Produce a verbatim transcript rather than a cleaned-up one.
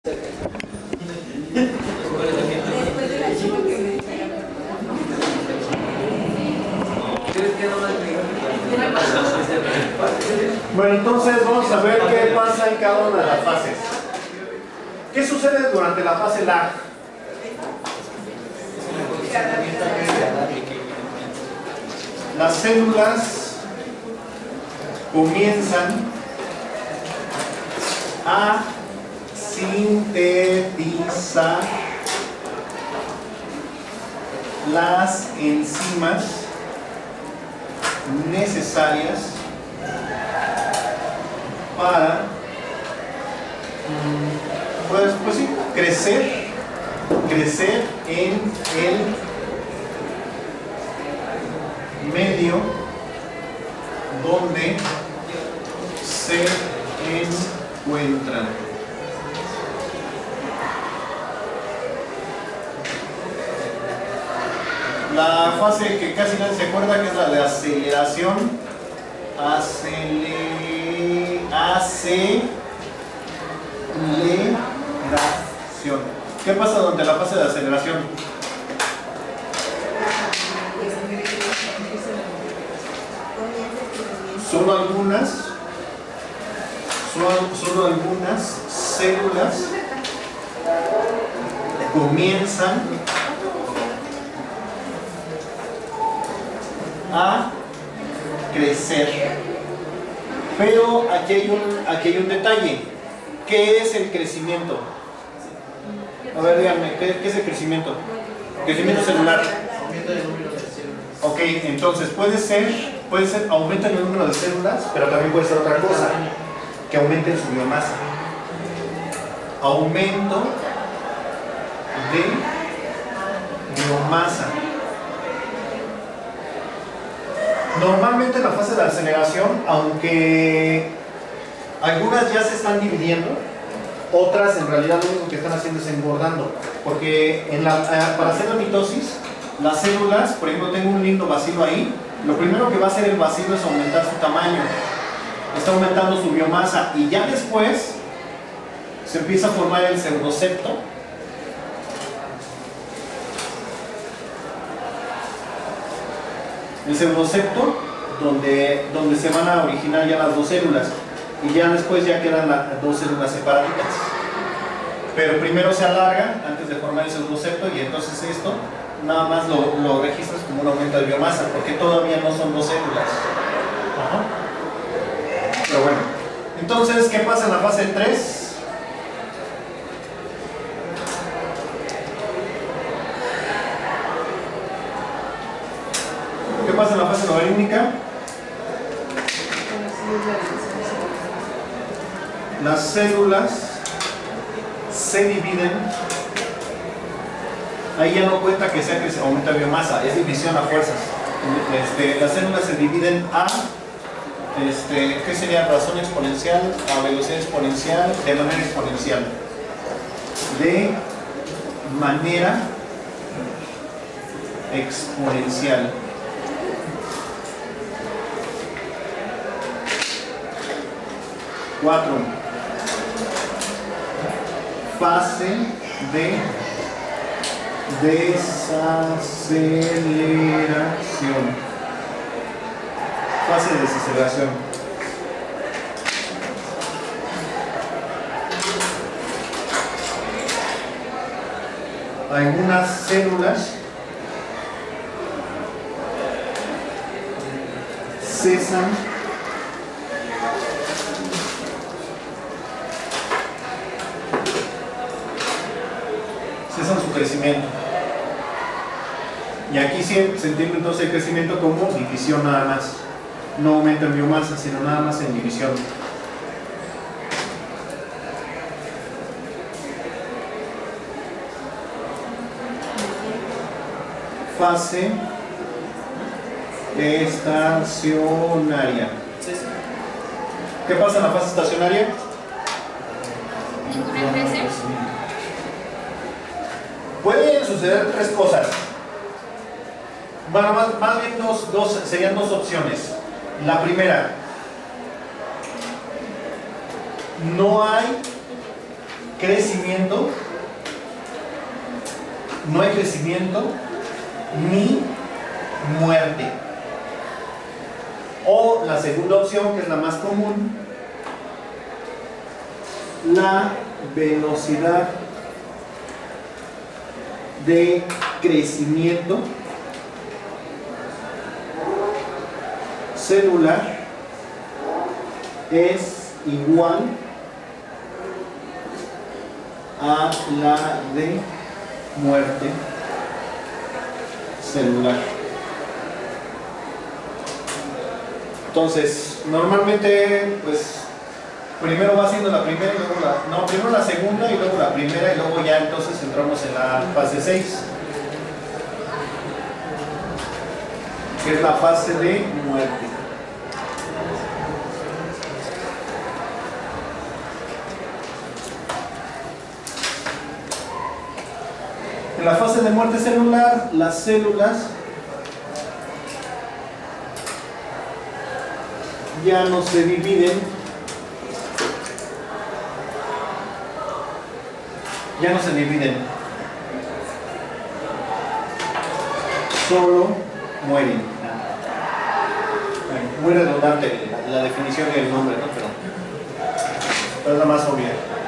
Bueno, entonces vamos a ver qué pasa en cada una de las fases. ¿Qué sucede durante la fase lag? Las células comienzan a sintetizar las enzimas necesarias para pues, pues sí, crecer crecer en el medio donde se encuentran. La fase que casi nadie se acuerda, que es la de aceleración. Acele... Aceleración. ¿Qué pasa durante la fase de aceleración? Solo algunas, solo, solo algunas células comienzan a crecer. Pero aquí hay un, aquí hay un detalle. ¿Qué es el crecimiento? A ver, díganme, ¿qué, qué es el crecimiento? Crecimiento celular. Ok, entonces puede ser, puede ser aumento en el número de células, pero también puede ser otra cosa, que aumente su biomasa. Aumento de biomasa. Normalmente en la fase de aceleración, aunque algunas ya se están dividiendo, otras en realidad lo único que están haciendo es engordando, porque en la, para hacer la mitosis, las células, por ejemplo, tengo un lindo bacilo ahí, lo primero que va a hacer el bacilo es aumentar su tamaño, está aumentando su biomasa, y ya después se empieza a formar el pseudocepto. El pseudocepto, donde, donde se van a originar ya las dos células, y ya después ya quedan las dos células separaditas. Pero primero se alarga antes de formar el pseudocepto, y entonces esto nada más lo, lo registras como un aumento de biomasa, porque todavía no son dos células. Ajá. Pero bueno, entonces, ¿qué pasa en la fase tres? ¿Qué pasa en la fase logarítmica? Las células se dividen. Ahí ya no cuenta que sea que se aumenta biomasa, es división a fuerzas. Este, las células se dividen a, este, ¿qué sería? Razón exponencial, a velocidad exponencial, de manera exponencial. De manera exponencial. Cuatro. Fase de desaceleración. Fase de desaceleración. Algunas células cesan cesan su crecimiento. Y aquí se entiende entonces el crecimiento como división nada más. No aumenta en biomasa, sino nada más en división. Fase estacionaria. ¿Qué pasa en la fase estacionaria? Pueden suceder tres cosas. Bueno, más, más bien dos, dos, serían dos opciones. La primera, no hay crecimiento, no hay crecimiento ni muerte. O la segunda opción, que es la más común, la velocidad de crecimiento celular es igual a la de muerte celular. Entonces, normalmente, pues, primero va siendo la primera y luego la... No, primero la segunda y luego la primera y luego ya entonces entramos en la fase seis, que es la fase de muerte. En la fase de muerte celular, las células ya no se dividen, ya no se dividen, solo mueren. Muy redundante la, la definición y el nombre, ¿no? Pero, pero es la más obvia.